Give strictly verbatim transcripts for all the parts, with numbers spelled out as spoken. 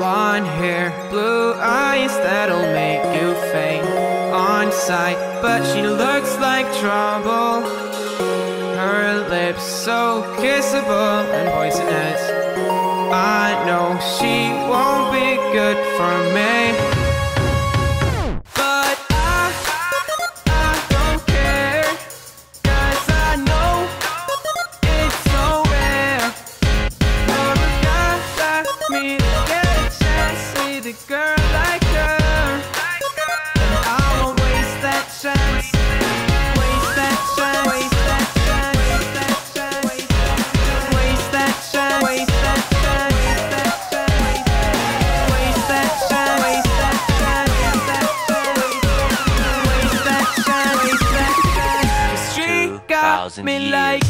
blonde hair, blue eyes that'll make you faint on sight. But she looks like trouble, her lips so kissable and poisonous. I know she won't be good for me, but I, I don't care, 'cause I know it's so rare for a guy like me to get a chance with a girl like her. And I won't waste that chance, waste that chance, waste that chance, waste that chance, waste that chance, waste that chance, waste that chance, waste that chance, waste that chance, waste that chance. The street got me like.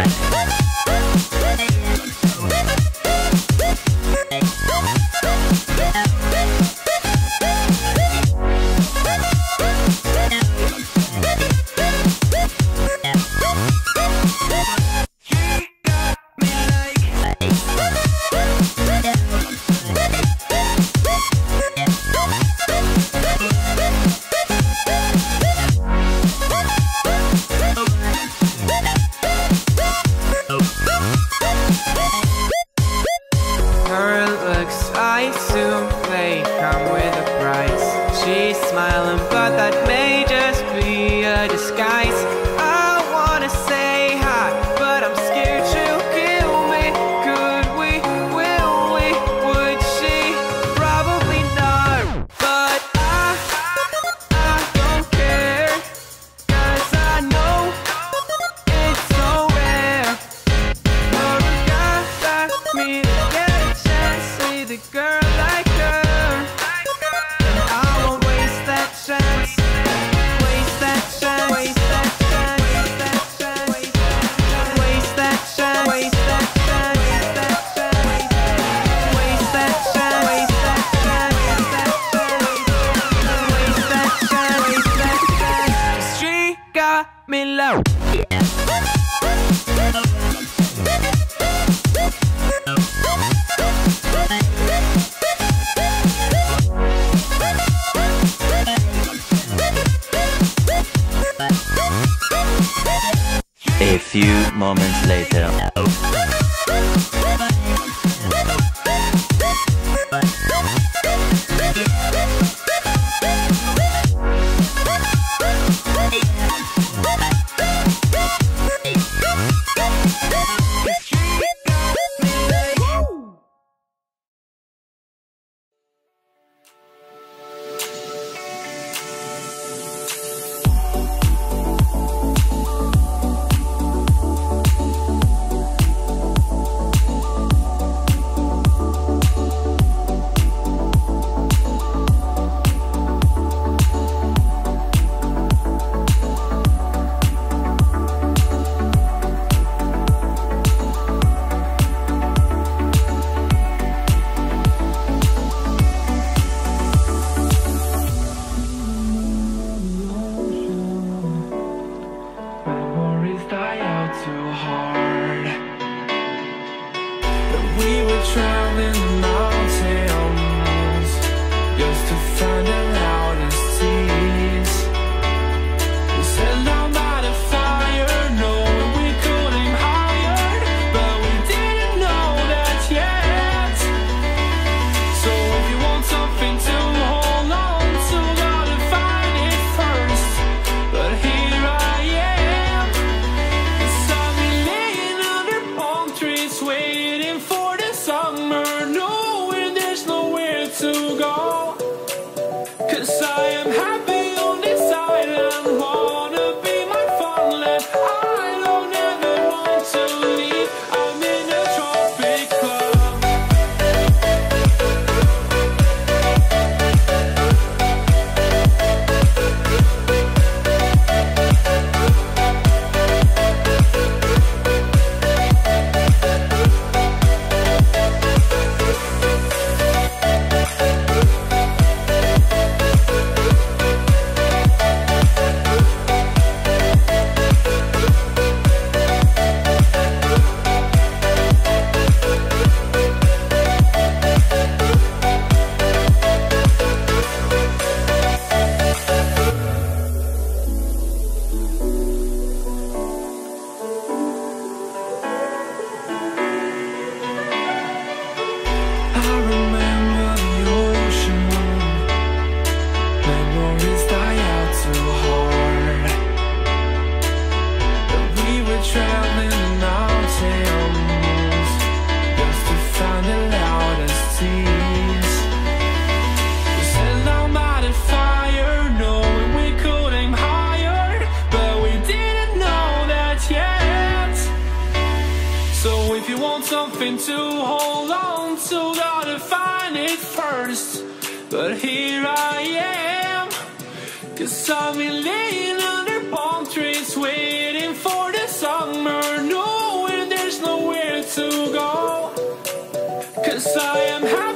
Her looks, I assume they come with a price. She's smiling, but that may just be a disguise. I wanna say hi, but I'm scared she'll kill me. Could we, will we, would she? Probably not, but I, I don't care, 'cause I know it's so rare for a guy like me to get a chance with a girl like her. And I won't waste that chance, waste that chance, waste that chance, waste that chance, waste that chance, waste that chance, waste that chance, waste that chance, waste that chance, waste that chance, waste that chance. The street got me low. A few moments later. Traveling the mountains just to find the loudest seas. We set down by the fire, knowing we could aim higher, but we didn't know that yet. So if you want something to hold on to, gotta find it first. But here I am, 'cause I've been laying under palm trees waiting for the summer, knowing there's nowhere to go. 'Cause I am happy on this island, wanna be my farmland. I don't ever want to leave, I'm in a tropic club. something to hold on to, gotta find it first. But here I am, 'cause I've been laying under palm trees, waiting for the summer, knowing there's nowhere to go. 'Cause I am happy